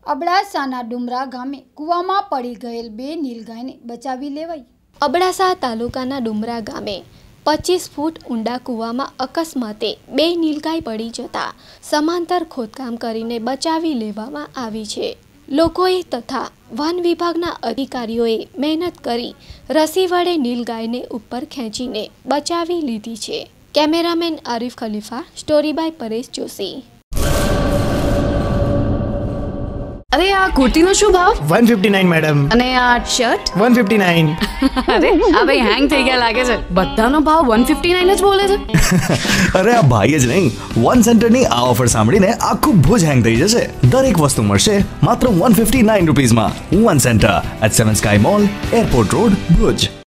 અબડાસાના ડુમરા ગામે કૂવામાં પડી ગયેલ 2 નીલગાયને બચાવી લેવાઈ। અબડાસા તાલુકાના ડુમરા ગામે 25 ફૂટ ઊંડા કૂવામાં અકસ્માતે 2 નીલગાય પડી જતા સમાંતર ખોદકામ કરીને બચાવી લેવામાં આવી છે। લોકોએ તથા વન વિભાગના અધિકારીઓએ મહેનત કરી રસી વડે નીલગાયને ઉપર ખેંચીને બચાવી લીધી છે। Cameraman Arif Khalifa, story by Paresh Joshi. अरे आ कुर्ती नो शुभ भाव 159 मैडम। अने आ शर्ट 159। अरे आ भाई हैंग થઈ ગયા લાગે છે। બધાનો ભાવ 159 જ બોલે છે। અરે આ ભાઈ જ નહીં, વન સેન્ટરની આ ઓફર સાંભળીને આખું ભુજ હેંગ થઈ જશે। દરેક વસ્તુ મળશે માત્ર 159 રૂપીસમાં। One centre at 7 sky mall, airport road, Bhuj.